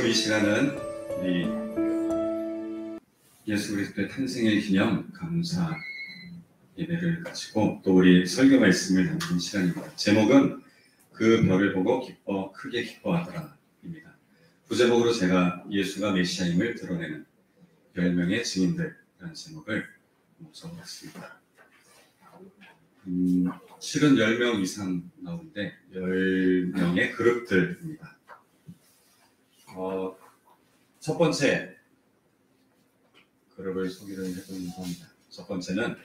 지금 이 시간은 우리 예수 그리스도의 탄생의 기념 감사 예배를 가지고 또 우리 설교 말씀을 나누는 시간입니다. 제목은 그 별을 보고 크게 기뻐하더라 입니다. 부제목으로 제가 예수가 메시아임을 드러내는 10명의 증인들이라는 제목을 적어봤습니다. 실은 10명 이상 나오는데 10명의 그룹들입니다. 첫 번째 그룹을 소개를 해보려고 합니다. 첫 번째는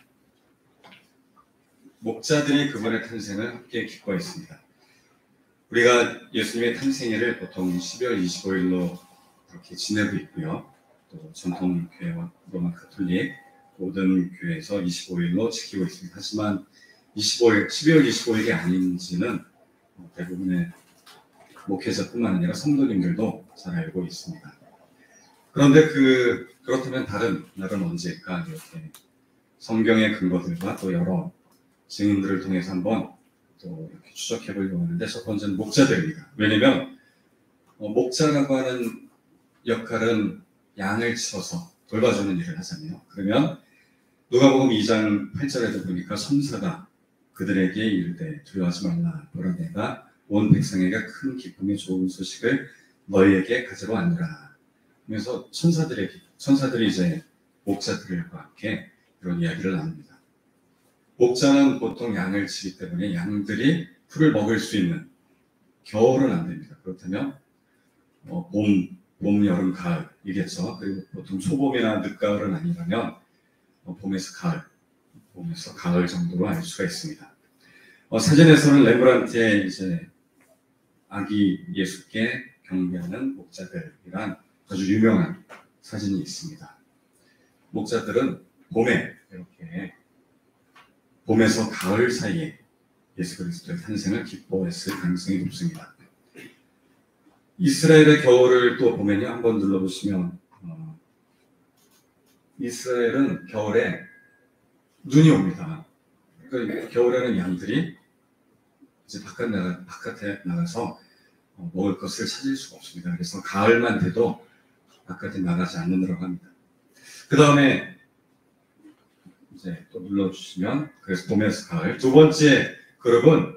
목자들이 그분의 탄생을 함께 기뻐했습니다. 우리가 예수님의 탄생일을 보통 12월 25일로 그렇게 지내고 있고요. 또 전통교회와 로마 가톨릭 모든 교회에서 25일로 지키고 있습니다. 하지만 12월 25일이 아닌지는 대부분의 목회자뿐만 아니라 성도님들도 잘 알고 있습니다. 그런데 그렇다면 다른 날은 언제일까? 이렇게 성경의 근거들과 또 여러 증인들을 통해서 한번 또 이렇게 추적해 보려고 하는데, 첫 번째는 목자들입니다. 왜냐면 목자라고 하는 역할은 양을 치러서 돌봐주는 일을 하잖아요. 그러면 누가복음 2장 8절에도 보니까 선사가 그들에게 이르되 두려워하지 말라, 보라 내가 온 백성에게 큰 기쁨의 좋은 소식을 너희에게 가지러 왔노라. 그래서 천사들이 이제 목자들과 함께 이런 이야기를 나눕니다. 목자는 보통 양을 치기 때문에 양들이 풀을 먹을 수 있는 겨울은 안 됩니다. 그렇다면 봄, 여름, 가을이겠죠. 그리고 보통 초봄이나 늦가을은 아니라면 봄에서 가을 정도로 알 수가 있습니다. 사진에서는 레브란트의 이제 아기 예수께 경배하는 목자들이란 아주 유명한 사진이 있습니다. 목자들은 봄에서 가을 사이에 예수 그리스도의 탄생을 기뻐했을 가능성이 높습니다. 이스라엘의 겨울을 또 보면요, 한번 눌러보시면 이스라엘은 겨울에 눈이 옵니다. 그러니까 겨울에는 양들이 이제 바깥에 나가서 먹을 것을 찾을 수가 없습니다. 그래서 가을만 돼도 바깥에 나가지 않는다고 합니다. 그 다음에 이제 또 눌러주시면, 그래서 봄에서 가을. 두 번째 그룹은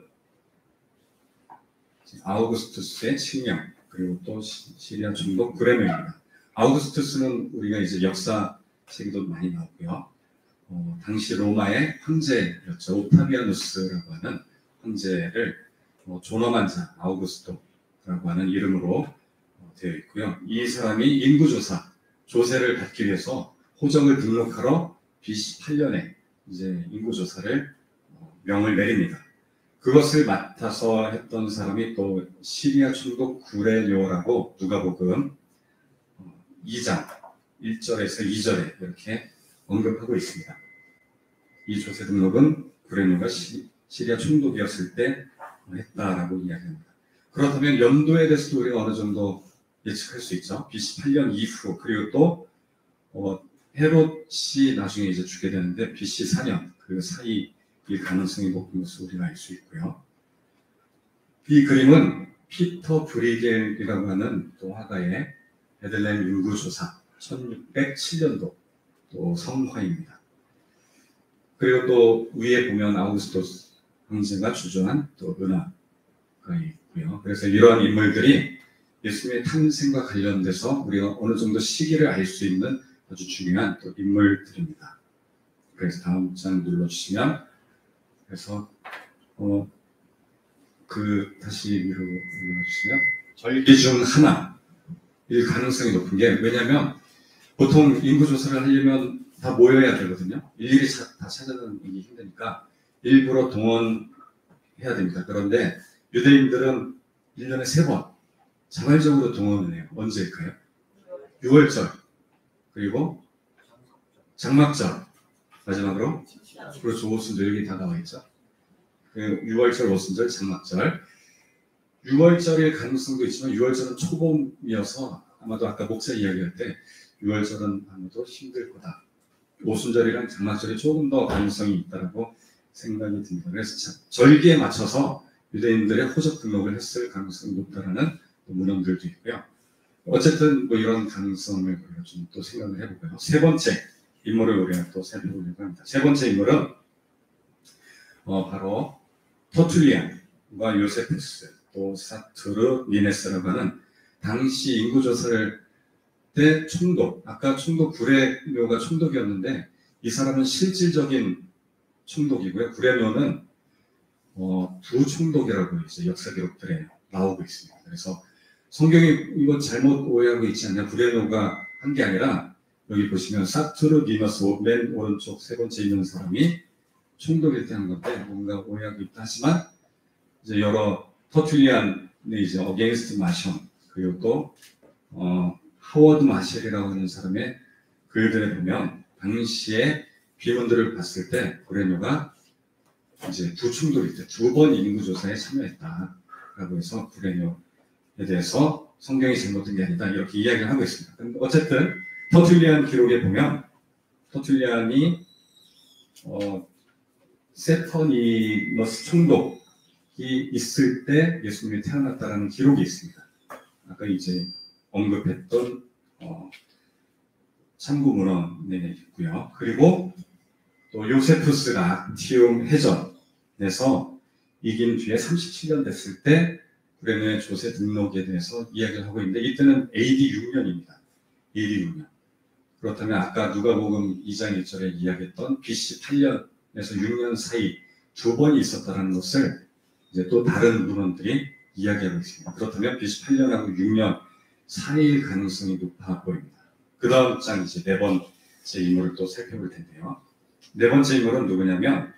아우구스투스의 칙령, 그리고 또 시리아 총독 그레멜입니다. 아우구스투스는 우리가 이제 역사 책에도 많이 나오고요. 당시 로마의 황제였죠. 오타비아누스라고 하는 황제를 존엄한 자 아우구스토라고 하는 이름으로 되어 있고요. 이 사람이 인구조사, 조세를 받기 위해서 호적을 등록하러 BC 8년에 이제 인구조사를 명을 내립니다. 그것을 맡아서 했던 사람이 또 시리아 총독 구레뇨라고 누가복음 2장 1절에서 2절에 이렇게 언급하고 있습니다. 이 조세 등록은 구레뇨가 시리아 총독이었을 때 했다라고 이야기합니다. 그렇다면 연도에 대해서도 우리가 어느 정도 예측할 수 있죠. BC 8년 이후, 그리고 또 헤롯이 나중에 이제 죽게 되는데 BC 4년 그 사이일 가능성이 높은 것을 우리가 알 수 있고요. 이 그림은 피터 브리겔이라고 하는 또 화가의 베들레헴 인구조사 1607년도 또 성화입니다. 그리고 또 위에 보면 아우구스토스 황제가 주저한 또 은하가 있고요. 그래서 이러한 인물들이 예수님의 탄생과 관련돼서 우리가 어느 정도 시기를 알 수 있는 아주 중요한 또 인물들입니다. 그래서 다음 장 눌러주시면, 그래서 다시 위로 눌러주시면 절기 중 하나일 가능성이 높은 게, 왜냐하면 보통 인구조사를 하려면 다 모여야 되거든요. 일일이 다 찾아다니기 힘드니까 일부러 동원해야 됩니다. 그런데 유대인들은 1년에 3번 자발적으로 동원을 해요. 언제일까요? 6월절, 그리고 장막절, 마지막으로 그렇죠, 오순절, 여기 다 나와 있죠. 6월절, 오순절, 장막절. 6월절일 가능성도 있지만 6월절은 초봄이어서 아마도 아까 목사 이야기할 때 6월절은 아마도 힘들 거다. 오순절이랑 장막절이 조금 더 가능성이 있다라고 생각이 듭니다. 그래서 절기에 맞춰서 유대인들의 호적 등록을 했을 가능성이 높다라는 문헌들도 있고요. 어쨌든 뭐 이런 가능성을 우리가 좀 또 생각을 해보고요. 세 번째 인물을 우리가 또 살펴보려고 합니다. 세 번째 인물은 바로 터툴리안과 요세푸스 또 사투르 니네스라고 하는 당시 인구조사를 때 총독, 아까 총독 구레묘가 총독이었는데 이 사람은 실질적인 총독이고요. 구레묘는 부총독이라고 이제 역사 기록들에 나오고 있습니다. 그래서 성경이 이거 잘못 오해하고 있지 않냐? 구레묘가 한 게 아니라 여기 보시면 사투르 니너스 맨 오른쪽 세 번째 있는 사람이 총독일 때 한 건데 뭔가 오해하고 있다 하지만 이제 여러 터툴리안의 이제 어게인스트 마션 그리고 또 하워드 마셸이라고 하는 사람의 글들에 보면 당시에 비문들을 봤을 때 구레뇨가 이제 부총독일 때 두 번 인구조사에 참여했다라고 해서 구레뇨에 대해서 성경이 잘못된 게 아니다 이렇게 이야기를 하고 있습니다. 어쨌든 터툴리안 기록에 보면 터툴리안이 세터니너스 총독이 있을 때 예수님이 태어났다라는 기록이 있습니다. 아까 이제 언급했던 참고 문헌에 있고요. 그리고 또 요세푸스가 악티움 해전에서 이긴 뒤에 37년 됐을 때 구레뇨의 조세 등록에 대해서 이야기를 하고 있는데 이때는 AD 6년입니다. AD 6년. 그렇다면 아까 누가복음 2장 1절에 이야기했던 BC 8년에서 6년 사이 두 번이 있었다는 것을 이제 또 다른 문헌들이 이야기하고 있습니다. 그렇다면 BC 8년하고 6년 사이일 가능성이 높아 보입니다. 그 다음 장 이제 네 번째 인물을 또 살펴볼 텐데요. 네 번째 인물은 누구냐면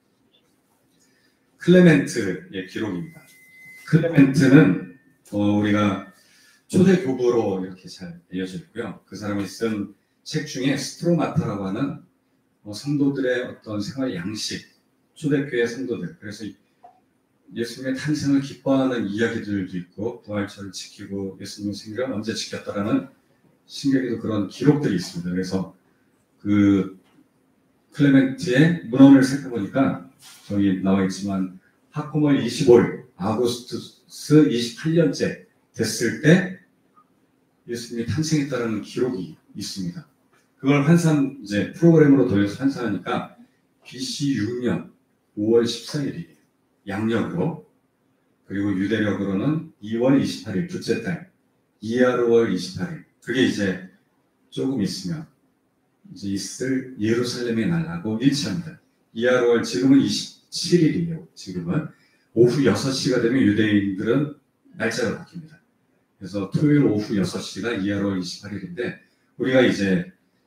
클레멘트의 기록입니다. 클레멘트는 우리가 초대 교부로 이렇게 잘 알려져 있고요. 그 사람이 쓴 책 중에 스트로마타라고 하는 성도들의 어떤 생활 양식, 초대교회 성도들, 그래서 예수님의 탄생을 기뻐하는 이야기들도 있고 부활절을 지키고 예수님의 생일을 언제 지켰다라는 신기하게도 그런 기록들이 있습니다. 그래서 그 클레멘트의 문헌을 살펴보니까 저기 나와 있지만 하코멀 25일 아구스투스 28년째 됐을 때 예수님이 탄생했다라는 기록이 있습니다. 그걸 환산 이제 프로그램으로 돌려서 환산하니까 BC 6년 5월 14일이에요. 양력으로. 그리고 유대력으로는 2월 28일 둘째 달 이하르월 28일. 그게 이제 조금 있으면 이제 있을 예루살렘의 날하고 일치합니다. 이하르월 지금은 27일이에요. 지금은 오후 6시가 되면 유대인들은 날짜가 바뀝니다. 그래서 토요일 오후 6시가 이하르월 28일인데 우리가 이제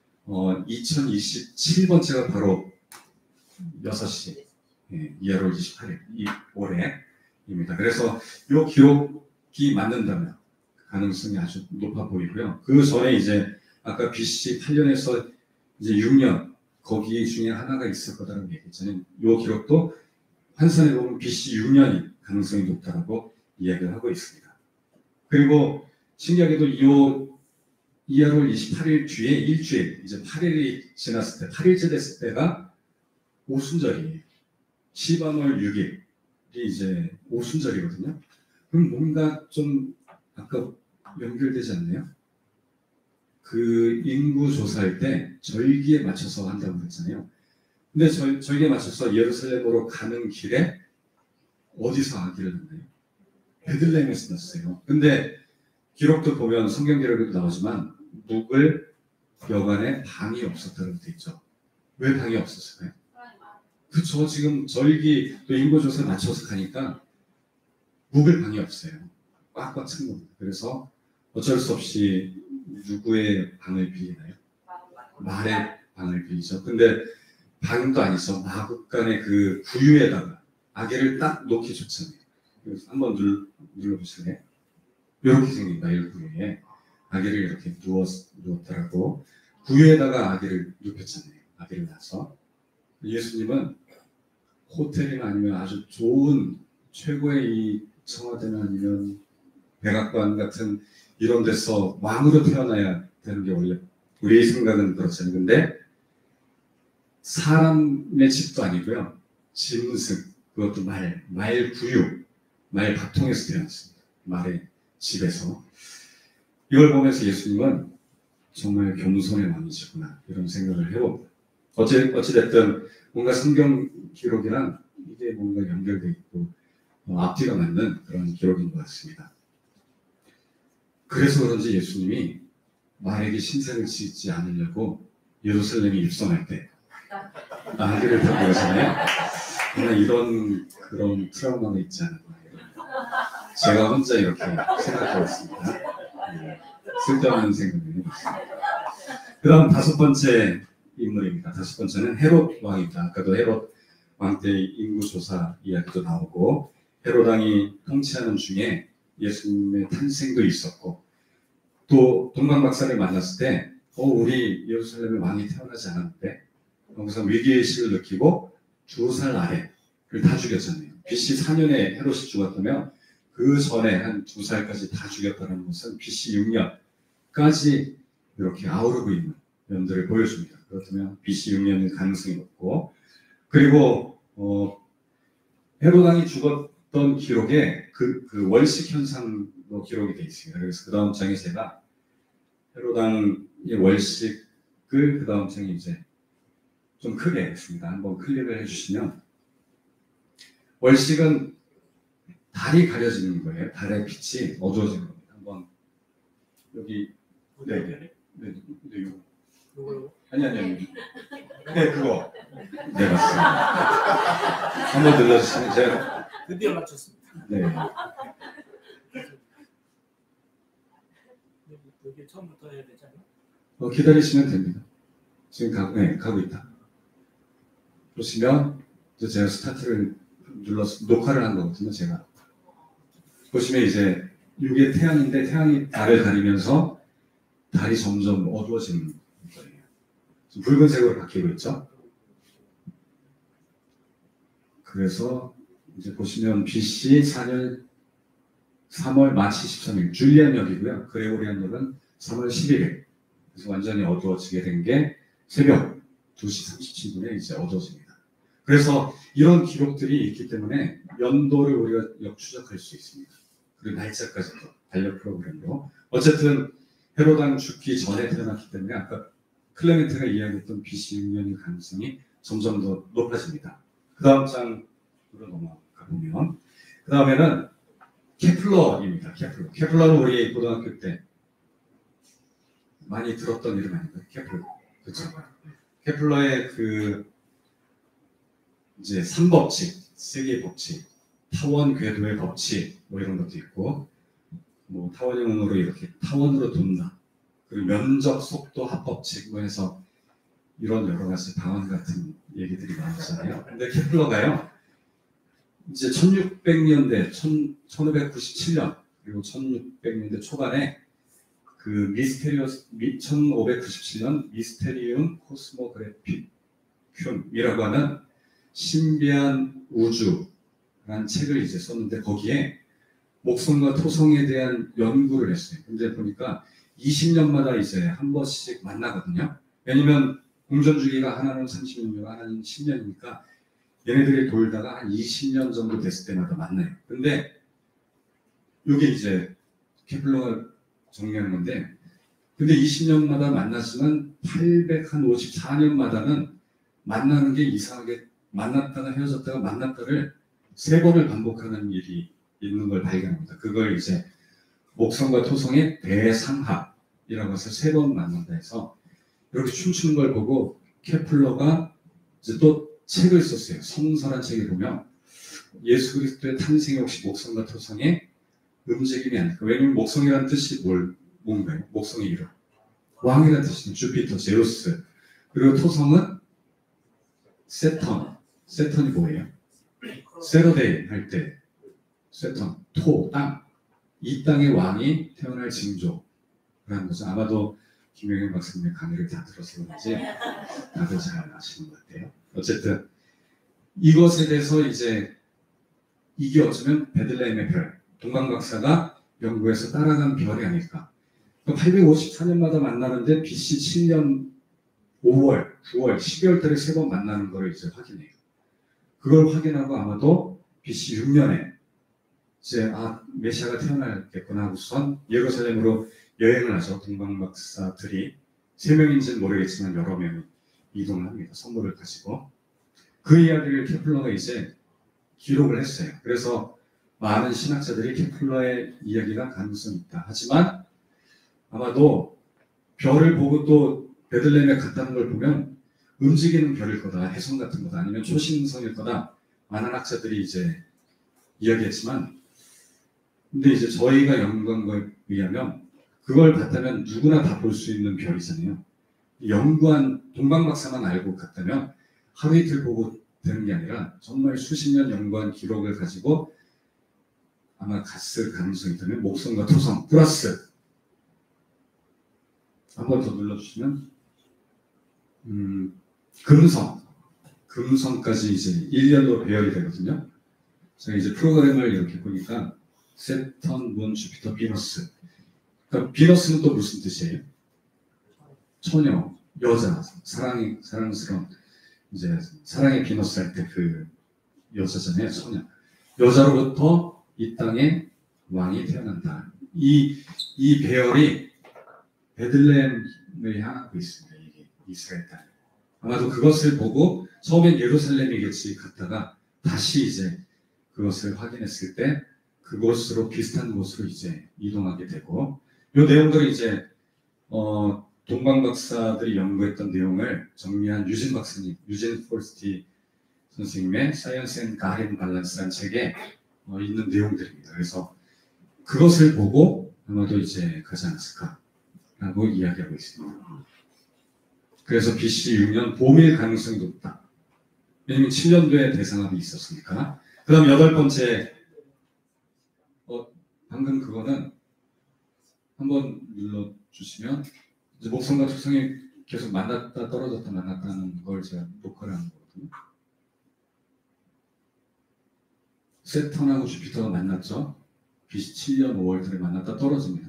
2027번째가 바로 6시 이하르월 28일 이 올해입니다. 그래서 이 기록이 맞는다면 가능성이 아주 높아 보이고요. 그 전에 이제 아까 BC 8년에서 이제 6년 거기 중에 하나가 있을 거다라고 얘기했잖아요. 이 기록도 환산해 보면 BC 6년이 가능성이 높다라고 이야기를 하고 있습니다. 그리고 신기하게도 이 이하르월 28일 뒤에 일주일 이제 8일이 지났을 때 8일째 됐을 때가 오순절이에요. 시반월 6일이 이제 오순절이거든요. 그럼 뭔가 좀 아까 연결되지 않나요? 그 인구 조사할 때 절기에 맞춰서 한다고 그랬잖아요. 근데 절기에 맞춰서 예루살렘으로 가는 길에 어디서 아기를 낳나요? 베들레헴에서 낳았어요. 근데 기록도 보면 성경 기록에도 나오지만 묵을 여간에 방이 없었다고 되어 있죠. 왜 방이 없었을까요? 그쵸. 지금 절기 또 인구조사에 맞춰서 가니까 묵을 방이 없어요. 꽉꽉 찬 겁니다. 그래서 어쩔 수 없이 누구의 방을 빌리나요? 말의 방을 빌리죠. 근데 방도 아니죠. 마국간의 그 구유에다가 아기를 딱 놓기 좋잖아요. 그래서 한번 눌러보실래요? 이렇게 생긴 나일 구유에 아기를 이렇게 누웠더라고. 구유에다가 아기를 눕혔잖아요. 아기를 낳아서. 예수님은 호텔이나 아니면 아주 좋은 최고의 이 청와대나 아니면 백악관 같은 이런 데서 왕으로 태어나야 되는 게 원래 우리의 생각은 그렇잖아요. 근데 사람의 집도 아니고요. 짐승, 그것도 말 구유, 말 밥통에서 태어났습니다. 말의 집에서. 이걸 보면서 예수님은 정말 겸손의 왕이시구나 이런 생각을 해봅니다. 어찌됐든 뭔가 성경 기록이랑 이게 뭔가 연결되어 있고 앞뒤가 맞는 그런 기록인 것 같습니다. 그래서 그런지 예수님이 만약에 신세를 짓지 않으려고 예루살렘에 입성할 때 아기를 타고 가잖아요. 그러나 이런 그런 트라우마가 있지 않나 제가 혼자 이렇게 생각하고 있습니다. 쓸데없는 생각을 해봤습니다. 그 다음 5번째 인물입니다. 5번째는 헤롯 왕입니다. 아까도 헤롯 왕 때 인구조사 이야기도 나오고 헤롯 왕이 통치하는 중에 예수님의 탄생도 있었고 또 동방박사를 만났을 때 우리 예루살렘에 왕이 태어나지 않았는데 거기서 위기의식을 느끼고 2살 아래를 다 죽였잖아요. BC 4년에 헤롯이 죽었다면 그 전에 한 2살까지 다 죽였다는 것은 BC 6년까지 이렇게 아우르고 있는 면들을 보여줍니다. 그렇다면 BC 6년은 가능성이 높고 그리고 헤롯 왕이 죽었던 기록에 그 월식 현상도 기록이 되어 있습니다. 그래서 그 다음 장에 제가 헤롯 왕의 월식을 그 다음 장에 이제 좀 크게 했습니다. 한번 클릭을 해주시면 월식은 달이 가려지는 거예요. 달의 빛이 어두워지는 겁니다. 한번 여기 네 이거 아니 네 그거 네 맞습니다. 한번 눌러주시면 제가 드디어 맞췄습니다. 네 여기 처음부터 해야 되잖아요. 기다리시면 됩니다. 지금 가고 있다. 보시면 이제 제가 스타트를 눌러서 녹화를 한 거거든요. 제가 보시면 이제 이게 태양인데 태양이 달을 가리면서 달이 점점 어두워지는 거예요. 지금 붉은색으로 바뀌고 있죠. 그래서 이제 보시면 BC 4년 3월 마치 13일 줄리안역이고요. 그레고리안 역은 3월 11일. 그래서 완전히 어두워지게 된 게 새벽 2시 37분에 이제 어두워집니다. 그래서 이런 기록들이 있기 때문에 연도를 우리가 역추적할 수 있습니다. 그리고 날짜까지도 달력 프로그램으로. 어쨌든 헤롯 왕 죽기 전에 태어났기 때문에 아까 클레멘트가 이야기했던 BC 6년의 가능성이 점점 더 높아집니다. 그 다음 장으로 넘어가 보면 그 다음에는 케플러입니다. 케플러는 우리 고등학교 때 많이 들었던 이름 아닌가요? 케플러. 그렇죠. 케플러의 그 이제 3법칙, 세계의 법칙, 타원 궤도의 법칙 뭐 이런 것도 있고 뭐 타원형으로 이렇게 타원으로 돈다. 그리고 면적, 속도, 합법칙 뭐 해서 이런 여러 가지 방언 같은 얘기들이 나오잖아요. 근데 케플러가요. 이제 1600년대, 1597년 그리고 1600년대 초반에 그 1597년 미스테리움 코스모그래피쿰이라고 하는 신비한 우주라는 책을 이제 썼는데 거기에 목성과 토성에 대한 연구를 했어요. 근데 보니까 20년마다 이제 한 번씩 만나거든요. 왜냐면 공전주기가 하나는 30년이고 하나는 10년이니까 얘네들이 돌다가 한 20년 정도 됐을 때마다 만나요. 근데 이게 이제 케플러가 정리하는 건데 근데 20년마다 만났으면 854년마다는 만나는 게 이상하게 만났다가 헤어졌다가 만났다를 3번을 반복하는 일이 있는 걸 발견합니다. 그걸 이제 목성과 토성의 대상합이라고 해서 3번 만난다 해서 이렇게 춤추는 걸 보고 케플러가 이제 또 책을 썼어요. 성서란 책에 보면 예수 그리스도의 탄생이 혹시 목성과 토성의 움직임이 아닐까. 왜냐면 목성이라는 뜻이 뭔가요? 목성의 이름. 왕이라는 뜻이죠. 주피터, 제우스. 그리고 토성은 세턴. 세턴이 뭐예요? 세러데이 할 때 세턴, 토, 땅. 이 땅의 왕이 태어날 징조라는 거죠. 아마도 김영현 박사님의 강의를 다 들어서 그런지 다들 잘 아시는 것 같아요. 어쨌든 이것에 대해서 이제 이게 어쩌면 베들레헴의 별, 동방박사가 연구해서 따라간 별이 아닐까. 854년마다 만나는데 BC 7년 5월, 9월, 12월 달에 3번 만나는 거를 이제 확인해요. 그걸 확인하고 아마도 BC 6년에 이제 메시아가 태어나겠구나 하고선 예루살렘으로 여행을 하죠. 동방 박사들이 3명인지는 모르겠지만 여러 명이 이동을 합니다. 선물을 가지고. 그 이야기를 케플러가 이제 기록을 했어요. 그래서 많은 신학자들이 케플러의 이야기가 가능성이 있다. 하지만 아마도 별을 보고 또 베들레헴에 갔다는 걸 보면 움직이는 별일 거다, 혜성 같은 거다, 아니면 초신성일 거다. 많은 학자들이 이제 이야기했지만, 근데 이제 저희가 연구한 거에 의하면 그걸 봤다면 누구나 다 볼 수 있는 별이잖아요. 연구한 동방박사만 알고 갔다면 하루 이틀 보고 되는 게 아니라 정말 수십 년 연구한 기록을 가지고 아마 갔을 가능성이 있다면 목성과 토성 플러스 한 번 더 눌러주시면 금성까지 이제 1년으로 배열이 되거든요. 제가 이제 프로그램을 이렇게 보니까 세턴, 문, 주피터, 비너스. 그러니까 비너스는 또 무슨 뜻이에요? 처녀, 여자, 사랑스러운 이제 사랑의 비너스 할 때 그 여자잖아요, 처녀. 여자로부터 이 땅에 왕이 태어난다. 이 배열이 베들레헴을 향하고 있습니다. 이게 이스라엘 땅. 아마도 그것을 보고 처음엔 예루살렘이겠지 갔다가 다시 이제 그것을 확인했을 때 그곳으로 비슷한 곳으로 이제 이동하게 되고, 이 내용들을 이제 동방 박사들이 연구했던 내용을 정리한 유진 박사님, 유진 폴스티 선생님의 사이언스 앤 가렌 밸런스라는 책에 있는 내용들입니다. 그래서 그것을 보고 아마도 이제 가지 않았을까라고 이야기하고 있습니다. 그래서 BC 6년 봄일 가능성이 높다. 왜냐면 7년도에 대상합이 있었으니까. 그 다음 8번째, 방금 그거는 한번 눌러주시면 이제 목성과 토성이 계속 만났다 떨어졌다 만났다는 걸 제가 녹화를 하는 거거든요. 세턴하고 주피터가 만났죠. BC 7년 5월달에 만났다 떨어집니다.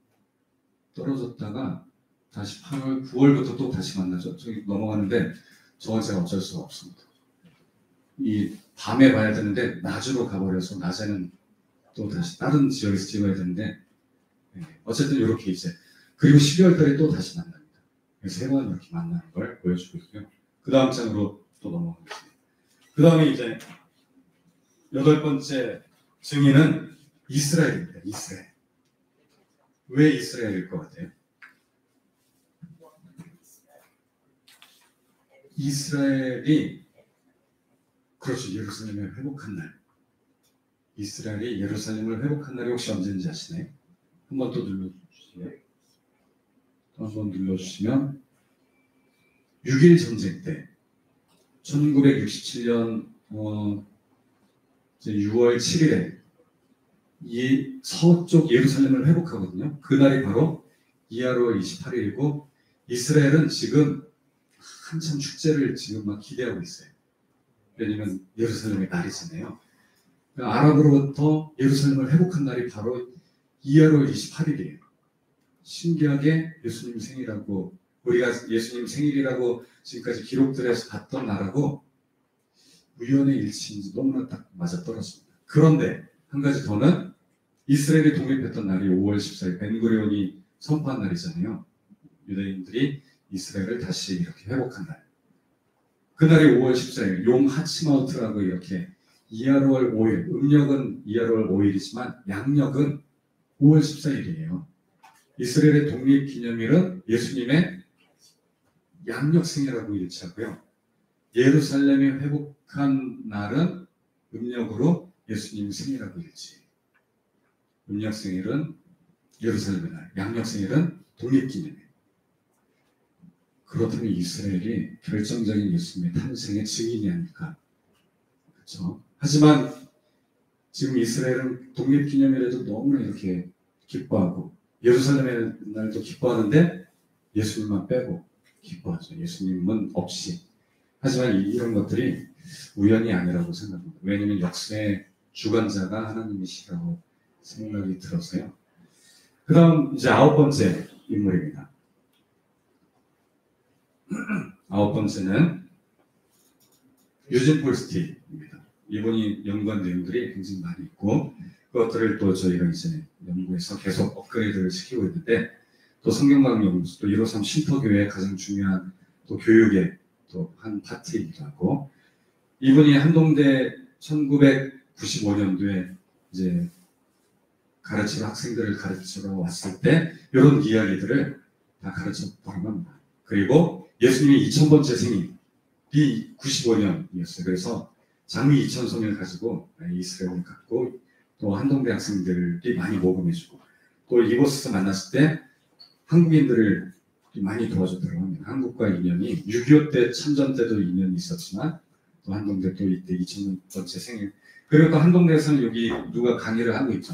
떨어졌다가 다시 8월, 9월부터 또 다시 만나죠. 저기 넘어가는데 저건 제가 어쩔 수가 없습니다. 이 밤에 봐야 되는데 낮으로 가버려서 낮에는 또 다시 다른 지역에서 찍어야 되는데, 어쨌든 이렇게 이제 그리고 12월 달에 또 다시 만납니다. 그래서 3번 이렇게 만나는 걸 보여주고 있고요. 그 다음 장으로 또 넘어가겠습니다. 그 다음에 이제 8번째 증인은 이스라엘입니다. 이스라엘. 왜 이스라엘일 것 같아요? 이스라엘이 그렇죠. 예루살렘을 회복한 날. 이스라엘이 예루살렘을 회복한 날이 혹시 언제인지 아시나요? 한 번 또 눌러주시면, 한 번 눌러주시면 6.1 전쟁 때 1967년 6월 7일에 이 서쪽 예루살렘을 회복하거든요. 그날이 바로 이하로 28일이고 이스라엘은 지금 한참 축제를 지금 막 기대하고 있어요. 왜냐면 예루살렘의 날이잖아요. 아랍으로부터 예루살렘을 회복한 날이 바로 이하로 28일이에요. 신기하게 예수님 생일하고 우리가 예수님 생일이라고 지금까지 기록들에서 봤던 날하고 우연의 일치인지 너무나 딱 맞아떨어집니다. 그런데 한 가지 더는 이스라엘이 독립했던 날이 5월 14일 벤구리온이 선포한 날이잖아요. 유대인들이 이스라엘을 다시 이렇게 회복한 날. 그날이 5월 14일 용 하치마우트라고 이렇게 이하로월 5일, 음력은 이하로월 5일이지만 양력은 5월 14일이에요. 이스라엘의 독립기념일은 예수님의 양력생이라고 일치하고요. 예루살렘이 회복한 날은 음력으로 예수님 생일하고 일치. 음력생일은 예루살렘의 날, 양력생일은 독립기념일. 그렇다면 이스라엘이 결정적인 예수님의 탄생의 증인이 아닐까. 그렇죠? 하지만 지금 이스라엘은 독립기념일에도 너무나 이렇게 기뻐하고 예루살렘의 날도 기뻐하는데 예수님만 빼고 기뻐하죠. 예수님은 없이. 하지만 이런 것들이 우연이 아니라고 생각합니다. 왜냐하면 역사의 주관자가 하나님이시라고 생각이 들어서요. 그 다음 이제 9번째 인물입니다. 9번째는 유진 폴스티입니다. 이분이 연구한 내용들이 굉장히 많이 있고 그것들을 또 저희가 이제 연구 연구에서 계속 업그레이드를 시키고 있는데 또 성경과학연구소 또 153 쉼터교회의 가장 중요한 또 교육의 또 한 파트이기도 하고 이분이 한동대 1995년도에 이제 가르치러 학생들을 가르치러 왔을 때 이런 이야기들을 다 가르쳤다고 합니다. 그리고 예수님이 2000번째 생일이 95년이었어요. 그래서 장미 2000송을 가지고 이스라엘을 갔고 또 한동대 학생들이 많이 모금해주고 또 이곳에서 만났을 때 한국인들을 많이 도와줬다고 합니다. 한국과 인연이 6.25 때 참전 때도 인연이 있었지만 또 한동대 또 이때 2000번째 생일 그리고 또 한동대에서는 여기 누가 강의를 하고 있죠.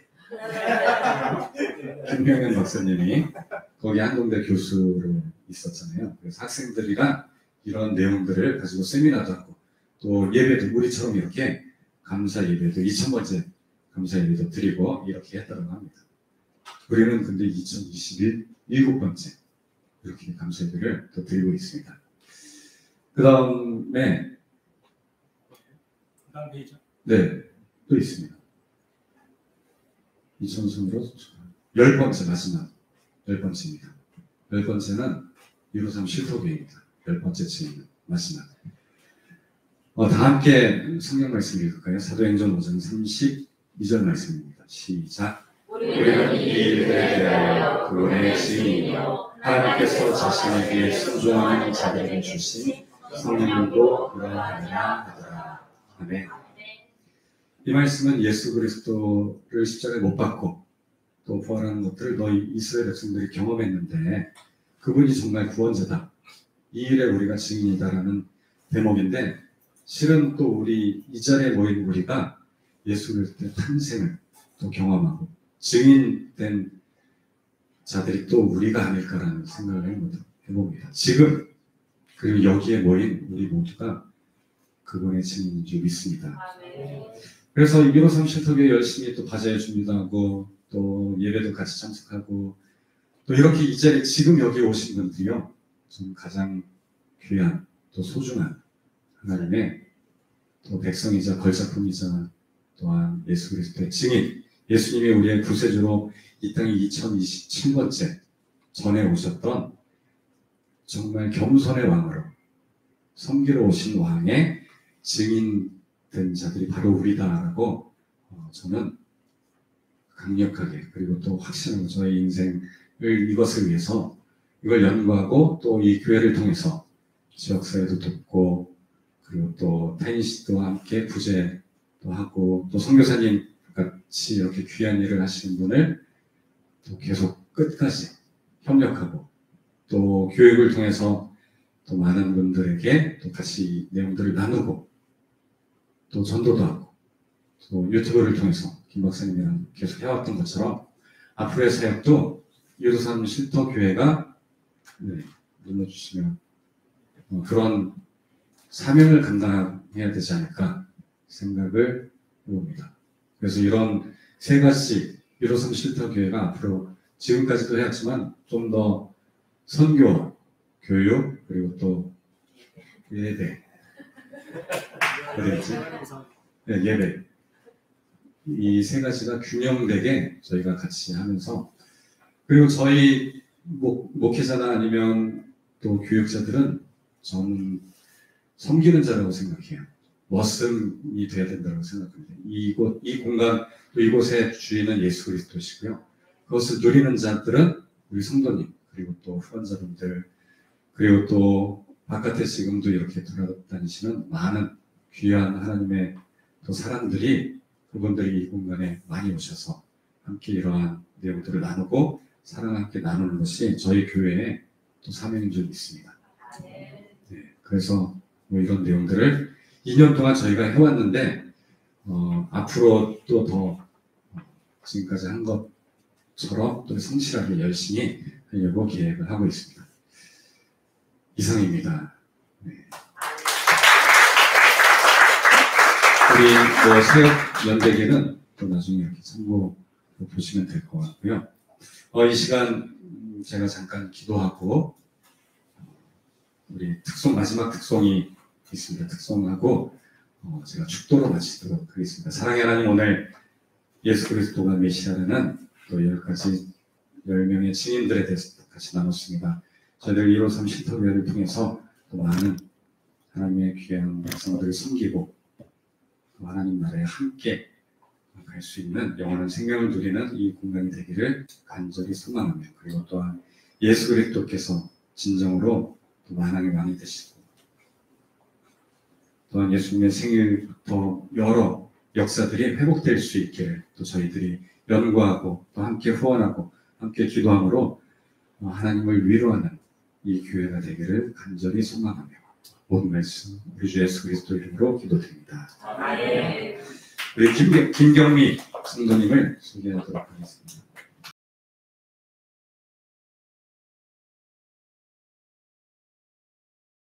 김명현 박사님이 거기 한동대 교수로 있었잖아요. 그래서 학생들이랑 이런 내용들을 가지고 세미나도 하고 또 예배도 우리처럼 이렇게 감사 예배도 2000번째 감사 예배도 드리고 이렇게 했다고 합니다. 우리는 근데 2021 7번째 이렇게 감사 예배를 또 드리고 있습니다. 그 다음에 다음 페이지. 네, 또 있습니다. 2000순으로 10번째 마지막 10번째입니다. 10번째는 153 쉼터교회입니다. 10번째 층입니다. 마지막. 다 함께 성경 말씀 읽을까요? 사도행전 5장 32절 말씀입니다. 시작. 우리는 이 일에 대하여 그분의 증인이요 하나님께서 자신에게 순종하는 자들에게 주신 성령도 그러하니라 하더라. 아멘. 이 말씀은 예수 그리스도를 십자가에 못 박고 또 부활하는 것들을 너희 이스라엘 백성들이 경험했는데 그분이 정말 구원자다. 이 일에 우리가 증인이다라는 대목인데 실은 또 우리 이 자리에 모인 우리가 예수 그리스도의 탄생을 또 경험하고 증인된 자들이 또 우리가 아닐까라는 생각을 해봅니다. 지금 그리고 여기에 모인 우리 모두가 그분의 증인인 줄 믿습니다. 그래서 153 쉼터교회 열심히 또 바자회 준비도 하고 또 예배도 같이 참석하고 또 이렇게 이 자리에 지금 여기 오신 분들이요 좀 가장 귀한 또 소중한 하나님의 또 백성이자 걸작품이자 또한 예수 그리스도의 증인 예수님이 우리의 구세주로 이 땅에 2027번째 전에 오셨던 정말 겸손의 왕으로 섬기러 오신 왕의 증인된 자들이 바로 우리다라고 저는 강력하게 그리고 또 확신하고 저의 인생을 이것을 위해서 이걸 연구하고 또 이 교회를 통해서 지역사회도 돕고 그리고 또 타인시도와 함께 부제도 하고 또 선교사님 같이 이렇게 귀한 일을 하시는 분을 또 계속 끝까지 협력하고 또 교육을 통해서 또 많은 분들에게 또 같이 내용들을 나누고 또 전도도 하고 또 유튜브를 통해서 김 박사님이랑 계속 해왔던 것처럼 앞으로의 사역도 153 쉼터교회가 눌러주시면 그런 사명을 감당해야 되지 않을까 생각을 해봅니다. 그래서 이런 세 가지 153 쉼터교회가 앞으로 지금까지도 해왔지만 좀 더 선교, 교육 그리고 또 예배 어디였지? 네, 예배 이 세 가지가 균형되게 저희가 같이 하면서 그리고 저희 목회자나 아니면 또 교육자들은 저는 섬기는 자라고 생각해요. 머슴이 돼야 된다고 생각합니다. 이 공간 또 이곳의 주인은 예수 그리스도시고요. 그것을 누리는 자들은 우리 성도님 그리고 또 후원자분들 그리고 또 바깥에 지금도 이렇게 돌아다니시는 많은 귀한 하나님의 또 사람들이 그분들이 이 공간에 많이 오셔서 함께 이러한 내용들을 나누고 사랑을 함께 나누는 것이 저희 교회의 또 사명인 줄 믿습니다. 네, 그래서 뭐 이런 내용들을 2년 동안 저희가 해왔는데 앞으로 또 더 지금까지 한 것처럼 또 성실하게 열심히 하려고 계획을 하고 있습니다. 이상입니다. 네. 우리 사역 연대기는 또 나중에 이렇게 참고 보시면 될 것 같고요. 이 시간 제가 잠깐 기도하고 우리 마지막 특송이 있습니다. 특송하고 제가 축도로 마치도록 하겠습니다. 사랑의 하나님 오늘 예수 그리스도가 메시아라는 또 10명의 증인들에 대해서 같이 나눴습니다. 저희들 153 신터교회를 통해서 또 많은 하나님의 귀한 백성들을 섬기고 또 하나님 나라에 함께 갈 수 있는 영원한 생명을 누리는 이 공간이 되기를 간절히 소망하며, 그리고 또한 예수 그리스도께서 진정으로 또 만왕의 왕이 되시고 또한 예수님의 생일부터 여러 역사들이 회복될 수 있기를 또 저희들이 연구하고 또 함께 후원하고 함께 기도함으로 하나님을 위로하는 이 교회가 되기를 간절히 소망하며 모든 말씀 우리 주 예수 그리스도 이름으로 기도드립니다. 우리 김경미 성도님을 소개하도록 하겠습니다.